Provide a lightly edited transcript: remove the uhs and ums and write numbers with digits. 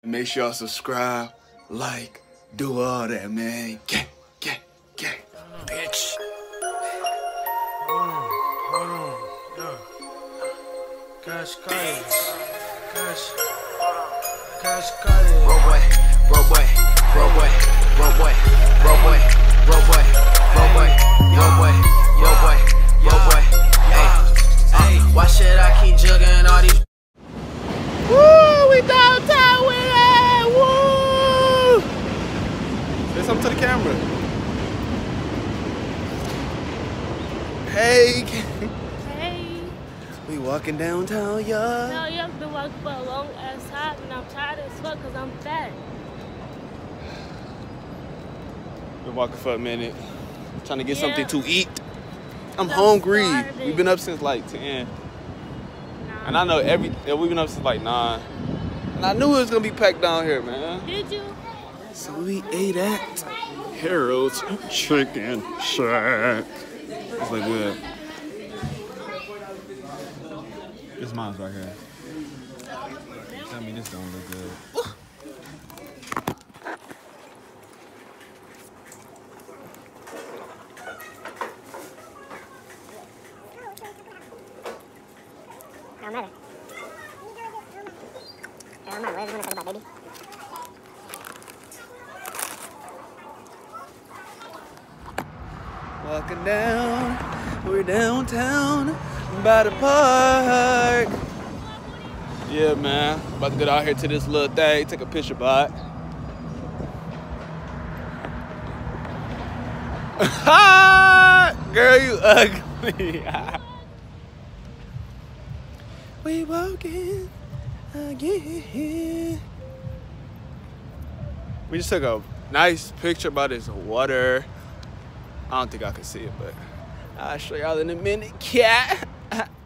Make sure y'all subscribe, like, do all that, man. Gang. Bitch. Hold on. Yeah. Cash Cuddy. Cash Cuddy. Bro boy. Hey, why should I keep jugging all these? Woo, we downtown with it. Woo! Say something to the camera. Hey. Hey. We walking downtown, y'all. No, you have been walking for a long ass time and I'm tired as fuck because I'm fat. Been walking for a minute. Trying to get Yeah. something to eat. I'm I'm hungry. starving. We've been up since like 10. And I know we've been up since like 9. And I knew it was gonna be packed down here, man. Did you? So we ate at Harold's Chicken Shack. It's like good. This mine's right here. Tell me this don't look good. Don't matter. What do you want to talk about, baby? Walking down, we're downtown by the park. Yeah, man. About to get out here to this little thing, take a picture by it. Girl, you ugly. We walking again. We just took a nice picture by this water. I don't think I can see it, but I'll show y'all in a minute, cat.